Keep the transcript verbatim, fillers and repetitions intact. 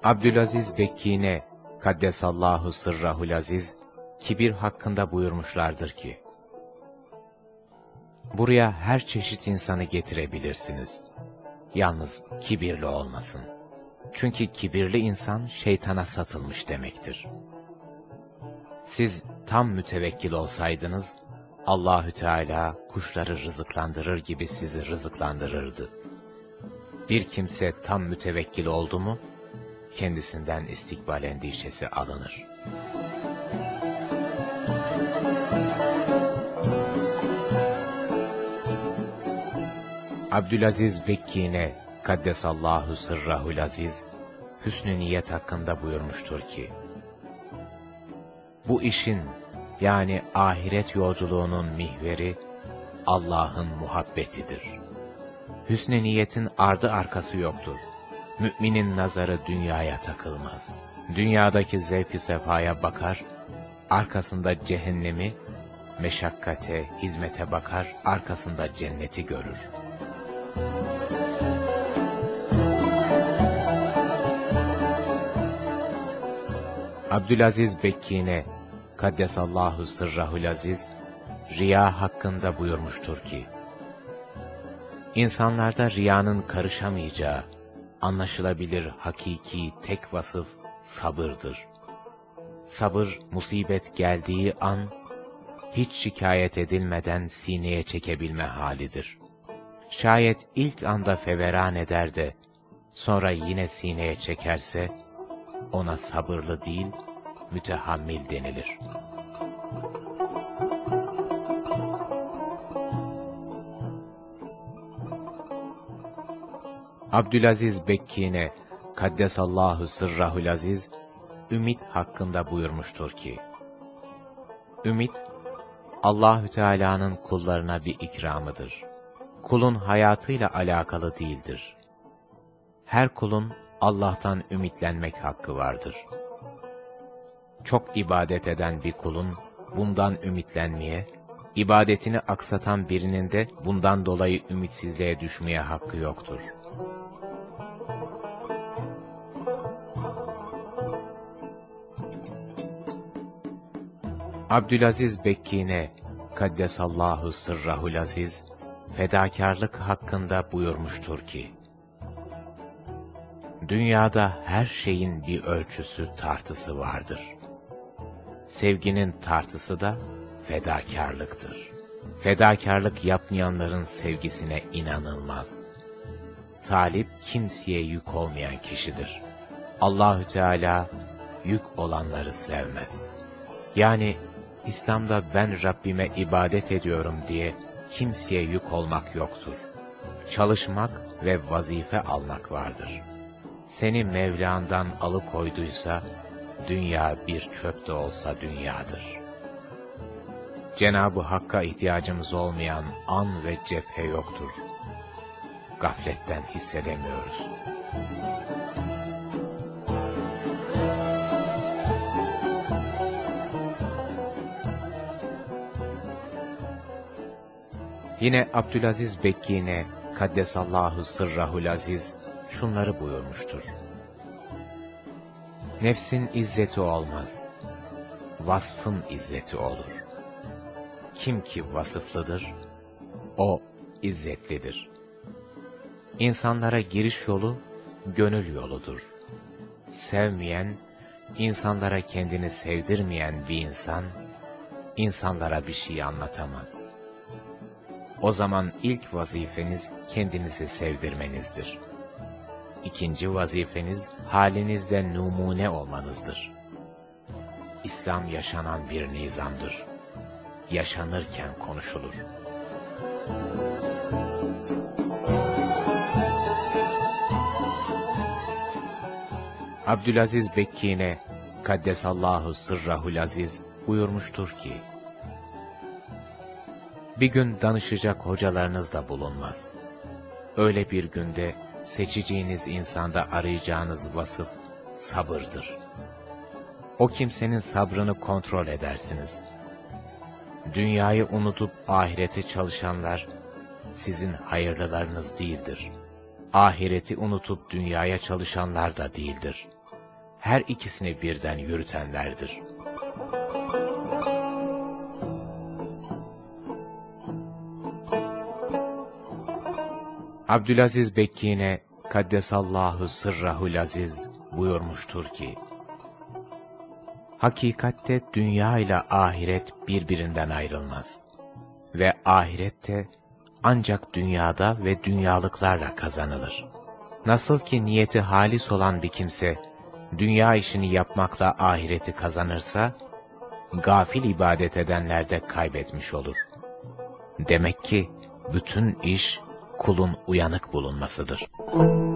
Abdülaziz Bekkine Kaddesallahu sırrahul aziz kibir hakkında buyurmuşlardır ki: buraya her çeşit insanı getirebilirsiniz. Yalnız kibirli olmasın. Çünkü kibirli insan şeytana satılmış demektir. Siz tam mütevekkil olsaydınız, Allahü Teala kuşları rızıklandırır gibi sizi rızıklandırırdı. Bir kimse tam mütevekkil oldu mu, kendisinden istikbal endişesi alınır. Abdülaziz Bekkine Kaddesallahu sırrahul aziz hüsnü niyet hakkında buyurmuştur ki: bu işin, yani ahiret yolculuğunun mihveri Allah'ın muhabbetidir. Hüsnü niyetin ardı arkası yoktur. Müminin nazarı dünyaya takılmaz. Dünyadaki zevk-i sefaya bakar, arkasında cehennemi, meşakkate, hizmete bakar, arkasında cenneti görür. Abdülaziz Bekkine Kaddesallahu sırrahul aziz riya hakkında buyurmuştur ki: İnsanlarda riyanın karışamayacağı, anlaşılabilir hakiki tek vasıf sabırdır. Sabır, musibet geldiği an, hiç şikayet edilmeden sineye çekebilme halidir. Şayet ilk anda feveran eder de, sonra yine sineye çekerse, ona sabırlı değil, mütehammil denilir. Abdülaziz Bekkine Kaddesallahu sırrahul aziz ümit hakkında buyurmuştur ki: ümit, Allahü Teala'nın kullarına bir ikramıdır. Kulun hayatıyla alakalı değildir. Her kulun Allah'tan ümitlenmek hakkı vardır. Çok ibadet eden bir kulun bundan ümitlenmeye, ibadetini aksatan birinin de bundan dolayı ümitsizliğe düşmeye hakkı yoktur. Abdülaziz Bekkine Kaddesallahu sırrahul aziz fedakarlık hakkında buyurmuştur ki: dünyada her şeyin bir ölçüsü, tartısı vardır. Sevginin tartısı da fedakarlıktır. Fedakarlık yapmayanların sevgisine inanılmaz. Talip kimseye yük olmayan kişidir. Allahü Teala yük olanları sevmez. Yani İslam'da ben Rabbime ibadet ediyorum diye kimseye yük olmak yoktur. Çalışmak ve vazife almak vardır. Seni Mevla'ndan alıkoyduysa, dünya bir çöp de olsa dünyadır. Cenab-ı Hakk'a ihtiyacımız olmayan an ve cephe yoktur. Gafletten hissedemiyoruz. Yine Abdülaziz Bekkine Kaddesallahu sırrahul aziz şunları buyurmuştur: nefsin izzeti olmaz, vasfın izzeti olur. Kim ki vasıflıdır, o izzetlidir. İnsanlara giriş yolu, gönül yoludur. Sevmeyen, insanlara kendini sevdirmeyen bir insan, insanlara bir şey anlatamaz. O zaman ilk vazifeniz kendinizi sevdirmenizdir. İkinci vazifeniz halinizde numune olmanızdır. İslam yaşanan bir nizamdır. Yaşanırken konuşulur. Abdülaziz Bekkine Kaddesallahu sırrahul aziz buyurmuştur ki: bir gün danışacak hocalarınız da bulunmaz. Öyle bir günde seçeceğiniz insanda arayacağınız vasıf sabırdır. O kimsenin sabrını kontrol edersiniz. Dünyayı unutup ahirete çalışanlar sizin hayırlılarınız değildir. Ahireti unutup dünyaya çalışanlar da değildir. her ikisini birden yürütenlerdir. Abdülaziz Bekkine Kaddesallahu sırrahul aziz buyurmuştur ki, hakikatte dünya ile ahiret birbirinden ayrılmaz ve ahirette ancak dünyada ve dünyalıklarla kazanılır. Nasıl ki niyeti halis olan bir kimse dünya işini yapmakla ahireti kazanırsa, gafil ibadet edenler de kaybetmiş olur. Demek ki bütün iş kulun uyanık bulunmasıdır.